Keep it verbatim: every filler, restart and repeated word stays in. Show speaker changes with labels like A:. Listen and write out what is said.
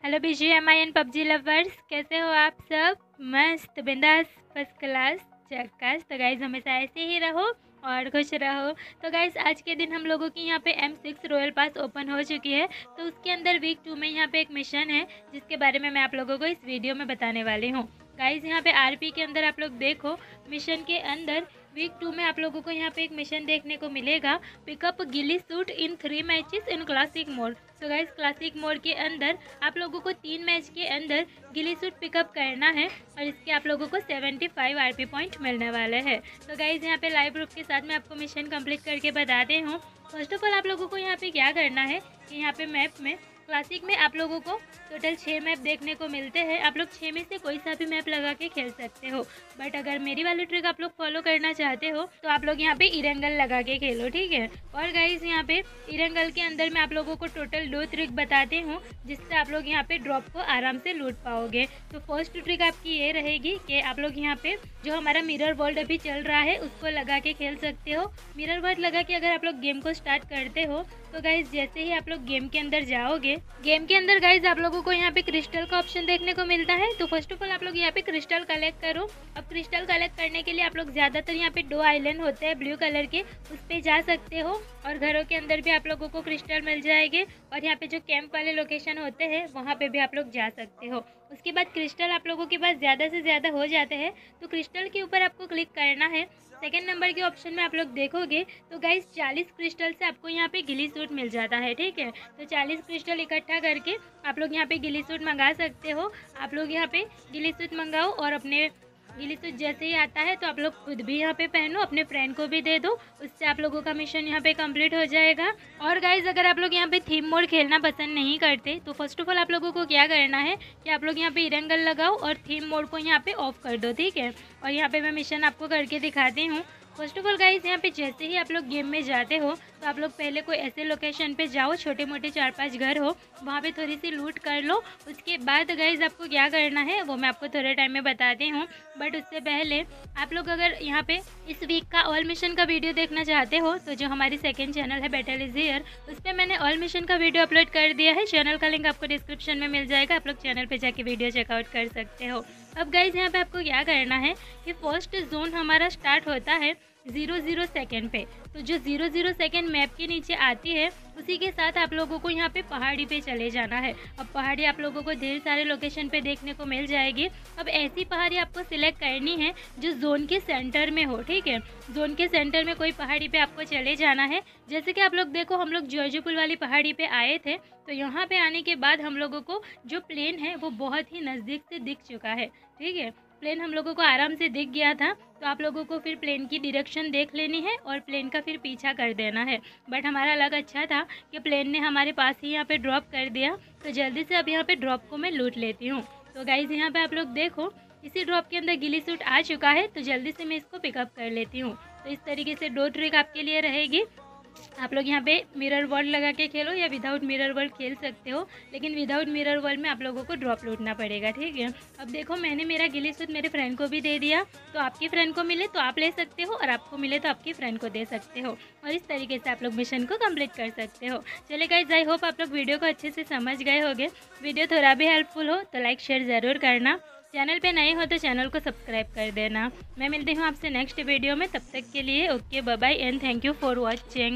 A: Hello BGMI and PUBG lovers, कैसे हो आप सब? मस्त बिंदास फर्स्ट क्लास झक्कास। तो गाइज़ हमेशा ऐसे ही रहो और खुश रहो। तो गाइज़ आज के दिन हम लोगों की यहाँ पे M six royal pass open हो चुकी है। तो उसके अंदर वीक टू में यहाँ पे एक मिशन है जिसके बारे में मैं आप लोगों को इस वीडियो में बताने वाली हूँ। गाइज़ यहाँ पे आरपी के अंदर आप लोग देखो, मिशन के अंदर वीक टू में आप लोगों को यहाँ पे एक मिशन देखने को मिलेगा, pickup ghillie suit in three matches in classic mode. तो गाइज क्लासिक मोड के अंदर आप लोगों को तीन मैच के अंदर गिली सूट पिकअप करना है और इसके आप लोगों को पचहत्तर आरपी पॉइंट मिलने वाले हैं। तो गाइज यहाँ पे लाइव प्रूफ के साथ मैं आपको मिशन कंप्लीट करके बताते हूँ। फर्स्ट ऑफ ऑल आप लोगों को यहाँ पे क्या करना है कि यहाँ पे मैप में क्लासिक में आप लोगों को टोटल छः मैप देखने को मिलते हैं। आप लोग छः में से कोई सा भी मैप लगा के खेल सकते हो, बट अगर मेरी वाली ट्रिक आप लोग फॉलो करना चाहते हो तो आप लोग यहाँ पे इरंगल लगा के खेलो, ठीक है। और गाइस यहाँ पे इरंगल के अंदर मैं आप लोगों को टोटल दो ट्रिक बताती हूँ जिससे आप लोग यहाँ पे ड्रॉप को आराम से लूट पाओगे। तो फर्स्ट ट्रिक आपकी ये रहेगी कि आप लोग यहाँ पे जो हमारा मिरर वर्ल्ड अभी चल रहा है उसको लगा के खेल सकते हो। मिरर वर्ल्ड लगा के अगर आप लोग गेम को स्टार्ट करते हो तो गाइज जैसे ही आप लोग गेम के अंदर जाओगे, गेम के अंदर गाइज आप लोगों को यहाँ पे क्रिस्टल का ऑप्शन देखने को मिलता है। तो फर्स्ट ऑफ ऑल आप लोग यहाँ पे क्रिस्टल कलेक्ट करो। अब क्रिस्टल कलेक्ट करने के लिए आप लोग ज़्यादातर यहाँ पे दो आइलैंड होते हैं ब्लू कलर के, उस पर जा सकते हो और घरों के अंदर भी आप लोगों को क्रिस्टल मिल जाएंगे। और यहाँ पे जो कैंप वाले लोकेशन होते हैं वहाँ पे भी आप लोग जा सकते हो। उसके बाद क्रिस्टल आप लोगों के पास ज़्यादा से ज़्यादा हो जाते हैं तो क्रिस्टल के ऊपर आपको क्लिक करना है। सेकेंड नंबर के ऑप्शन में आप लोग देखोगे तो गाइस चालीस क्रिस्टल से आपको यहाँ पे गिली सूट मिल जाता है, ठीक है। तो चालीस क्रिस्टल इकट्ठा करके आप लोग यहाँ पे गिली सूट मंगा सकते हो। आप लोग यहाँ पे गिली सूट मंगाओ और अपने गिली सूट जैसे ही आता है तो आप लोग खुद भी यहाँ पे पहनो, अपने फ्रेंड को भी दे दो, उससे आप लोगों का मिशन यहाँ पे कंप्लीट हो जाएगा। और गाइज अगर आप लोग यहाँ पे थीम मोड खेलना पसंद नहीं करते तो फर्स्ट ऑफ ऑल आप लोगों को क्या करना है कि आप लोग यहाँ पे इरंगल लगाओ और थीम मोड को यहाँ पे ऑफ कर दो, ठीक है। और यहाँ पे मैं मिशन आपको करके दिखाती हूँ। फर्स्ट ऑफ ऑल गाइज यहाँ पे जैसे ही आप लोग गेम में जाते हो तो आप लोग पहले कोई ऐसे लोकेशन पे जाओ, छोटे मोटे चार पांच घर हो, वहाँ पे थोड़ी सी लूट कर लो। उसके बाद गाइज आपको क्या करना है वो मैं आपको थोड़े टाइम में बताती हूँ, बट उससे पहले आप लोग अगर यहाँ पे इस वीक का ऑल मिशन का वीडियो देखना चाहते हो तो जो हमारी सेकेंड चैनल है बैटल इज हियर, उस पर मैंने ऑल मिशन का वीडियो अपलोड कर दिया है। चैनल का लिंक आपको डिस्क्रिप्शन में मिल जाएगा, आप लोग चैनल पर जाके वीडियो चेकआउट कर सकते हो। अब गाइज यहाँ पे आपको क्या करना है कि फर्स्ट जोन हमारा स्टार्ट होता है ज़ीरो ज़ीरो सेकेंड पे। तो जो ज़ीरो ज़ीरो सेकेंड मैप के नीचे आती है उसी के साथ आप लोगों को यहाँ पे पहाड़ी पे चले जाना है। अब पहाड़ी आप लोगों को ढेर सारे लोकेशन पे देखने को मिल जाएगी। अब ऐसी पहाड़ी आपको सिलेक्ट करनी है जो जोन के सेंटर में हो, ठीक है। जोन के सेंटर में कोई पहाड़ी पे आपको चले जाना है। जैसे कि आप लोग देखो, हम लोग जॉर्जपुल वाली पहाड़ी पे आए थे तो यहाँ पे आने के बाद हम लोगों को जो प्लेन है वो बहुत ही नज़दीक से दिख चुका है, ठीक है। प्लेन हम लोगों को आराम से दिख गया था तो आप लोगों को फिर प्लेन की डायरेक्शन देख लेनी है और प्लेन का फिर पीछा कर देना है। बट हमारा लक अच्छा था कि प्लेन ने हमारे पास ही यहाँ पे ड्रॉप कर दिया, तो जल्दी से अब यहाँ पे ड्रॉप को मैं लूट लेती हूँ। तो गाइज यहाँ पे आप लोग देखो इसी ड्रॉप के अंदर गिली सूट आ चुका है तो जल्दी से मैं इसको पिकअप कर लेती हूँ। तो इस तरीके से दो ट्रिक आपके लिए रहेगी। आप लोग यहाँ पे मिरर वर्ल्ड लगा के खेलो या विदाउट मिरर वर्ल्ड खेल सकते हो, लेकिन विदाउट मिरर वर्ल्ड में आप लोगों को ड्रॉप लूटना पड़ेगा, ठीक है। अब देखो मैंने मेरा गिली सूट मेरे फ्रेंड को भी दे दिया, तो आपकी फ्रेंड को मिले तो आप ले सकते हो और आपको मिले तो आपकी फ्रेंड को दे सकते हो। और इस तरीके से आप लोग मिशन को कंप्लीट कर सकते हो। चले गाइस, आई होप आप लोग वीडियो को अच्छे से समझ गए होंगे। वीडियो थोड़ा भी हेल्पफुल हो तो लाइक शेयर ज़रूर करना। चैनल पे नए हो तो चैनल को सब्सक्राइब कर देना। मैं मिलती हूँ आपसे नेक्स्ट वीडियो में, तब तक के लिए okay bye bye and thank you for watching.